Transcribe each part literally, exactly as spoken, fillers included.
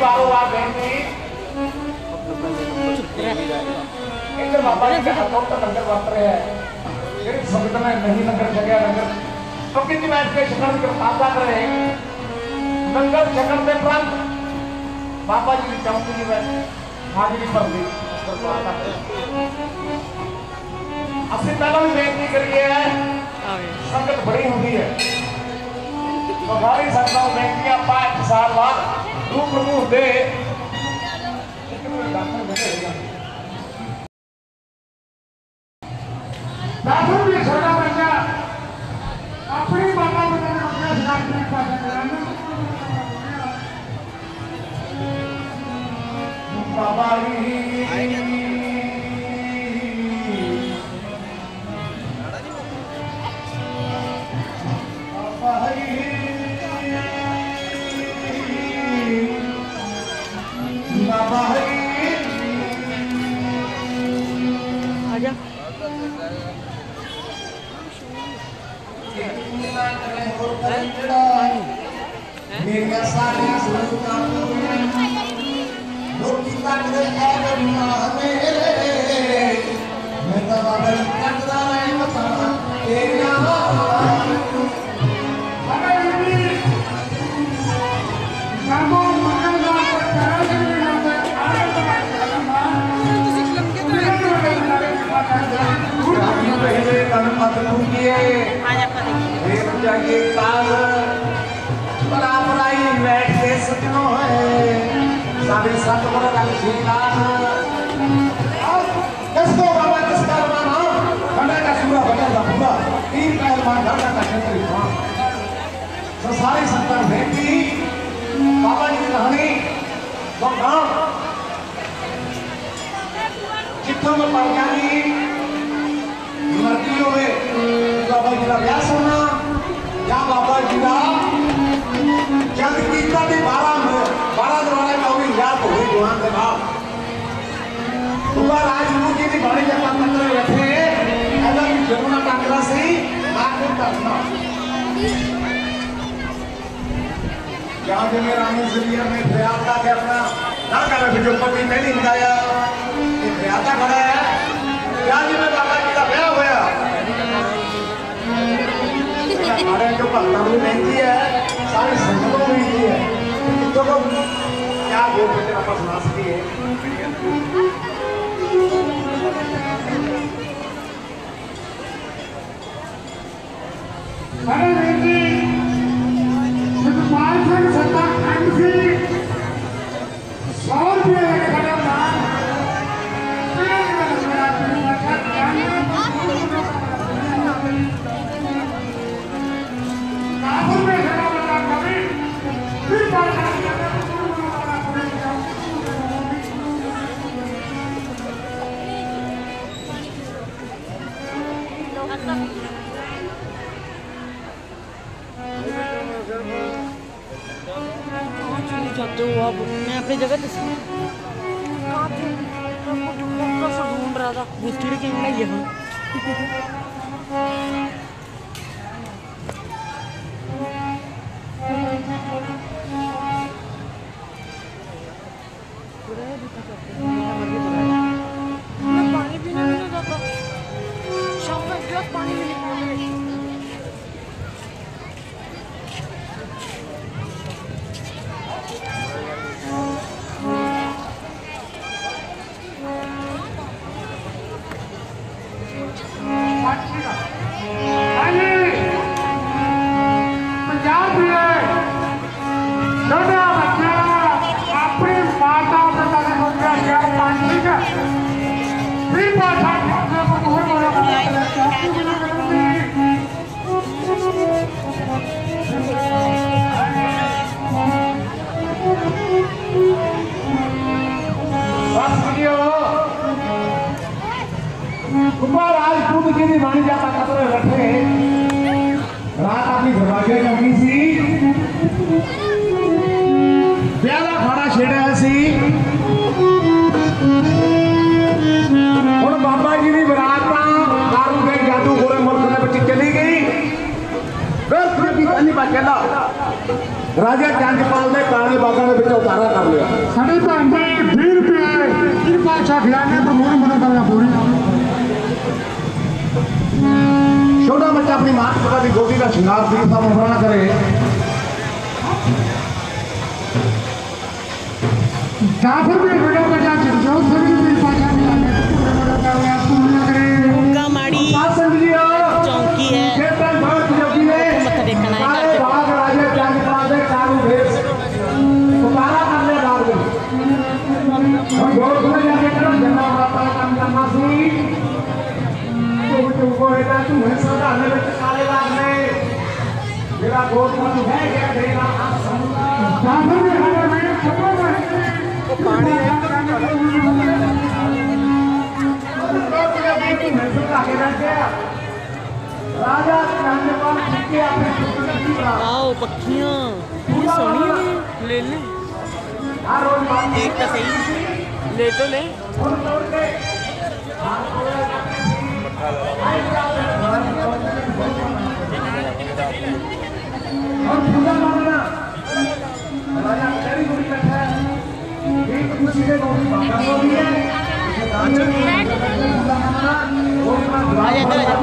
बारो बार बेनती इधर बाबा जी के हाथों तक लंगर बरत रहे हैं फिर संगत में नहीं लंगर जगह लंगर तो कितनी मैच के शकल के ताजा करे लंगर शकल के प्रांत बाबा जी की चौकी में हाजिरी पर दी असली पहला भी बेनती करिए संगत बड़ी होती है तो हमारी संगत बेनती पांच साल बाद रूप रूप दे दादू भी छोटा बच्चा अपनी माता पिता ने अपने साथ में बाबा जी बाबा आजा मेरा सारी सुनता लोग कितना करे ऐ मेरे मैं तो बाबा कटरा है बता तेरा कामो मंगलवार को करा दे आगे तो ਤੁਸੀਂ ਕਲਮ ਕੇ तो पहले कल मत लूंगिए आज आप देखिए एक जाके काल बराबराई बैठ के सजनो है सारे सात बड़ा रंग सीलान किसको बाबा किसका माना बड़ा का सूरा बड़ा का पूरा तीन पहलवान लड़का का क्षेत्र था तो सारे संतान बेटी बाबा जी की कहानी तो गांव जितों में पड़ जानी मर्दियों में बाबा जी का ब्याह होना या बाबा जी का जग कीता भी बारह में बारह द्वारा का भी याद हो गई दुआन के बाद ऊपर आज लोग की बड़ी जगह तंत्र रखे अलग जमुना टाकरा से आगे करना जहाँ से मेरा आने से लिया मैं प्रयागता के अपना ना कर रहे जो पति नहीं निकाया ये प्रयागता खड़ा है क्या जी में बाबा जी का ब्याह हुआ हमारे जो भक्तों में बेनती है सारी संगतों में बेनती है तो को क्या बोल रहे थे आपस सुना सकिए अरे बेनती जब पांच सौ सत्ता खंड से सौ रुपये खड़ा था जाते हो आप मैं अपनी जगह पे ढूंढ रहा था बुस्टर के में यहाँ मैं पानी पीने भी नहीं जाता शाम को एक गिलास पानी भी नहीं राजपूत की भी मानी जाता कतरे रखे रात अपनी दरवाजे लगी सी प्याला खाना छेड़ा सी और बाबा जी की बरात दारू के जादू गोरे मुल्क में चली गई गर्भ में भी पानी पा चला राजा चंदपाल ने काले बागां दे विच उतारा कर लिया। साडे भैन जी बीस रुपए कृपा खिलाने प्रमोद मनोकामना पूरी। छोटा बच्चा अपनी मां पिता की गोदी का श्रृंगार दी सामना करे। जाफर भी बड़ा बच्चा जो सभी कृपा खिलाने मनोकामना पूर्ण करे। उनका माड़ी चौकी है मत्था टेकना है घर बाग राजा चंदपाल ने कालू भेस उतारा करने बाग में हम जोर से जाके करो जन्म माता का काम करना सी तो तुमको है तू है सदा ने काले बाग में मेरा गोद में है क्या देना जाफर भी हमारे में खबर है वो पानी है राजा चंदपाल के अपने आओ पक्षियां ये सोनी है ले ले हर रोज बात एक तो सही ले तो ले और पूजा मानना राजा तेरी गुड़ी बैठा है एक तो सीधे गोदी बाबा गोदी है आजा इधर आजा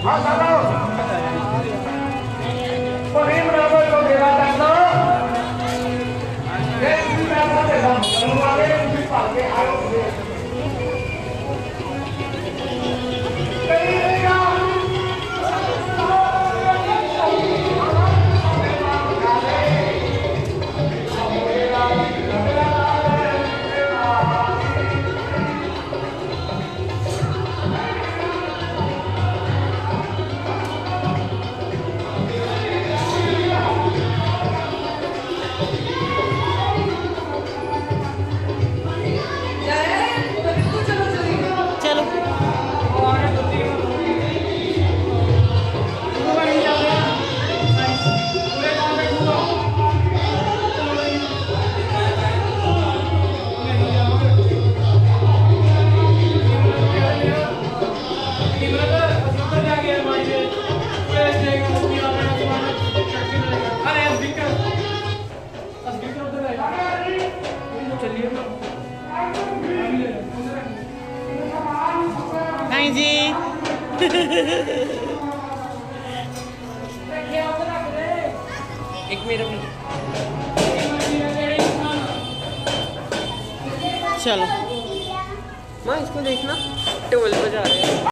हाँ चलो प्रेम रहो तो देवा करना ये इसी तरह से हम वाले इसी पाके आयो नहीं जी एक मिनट चलो माँ इसको देखना टोल बजा रहे हैं।